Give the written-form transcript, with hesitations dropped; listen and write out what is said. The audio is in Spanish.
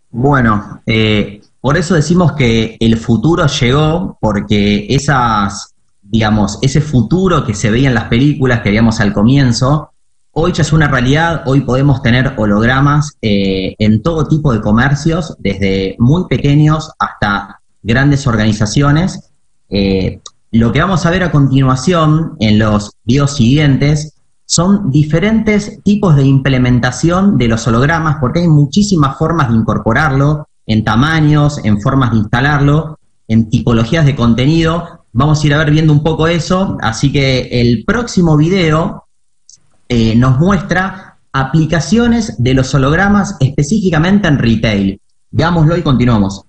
Bueno, por eso decimos que el futuro llegó, porque digamos, ese futuro que se veía en las películas que veíamos al comienzo, hoy ya es una realidad. Hoy podemos tener hologramas en todo tipo de comercios, desde muy pequeños hasta grandes organizaciones. Lo que vamos a ver a continuación en los videos siguientes son diferentes tipos de implementación de los hologramas, porque hay muchísimas formas de incorporarlo, en tamaños, en formas de instalarlo, en tipologías de contenido. Vamos a ir a ver viendo un poco eso, así que el próximo video nos muestra aplicaciones de los hologramas específicamente en retail. Veámoslo y continuamos.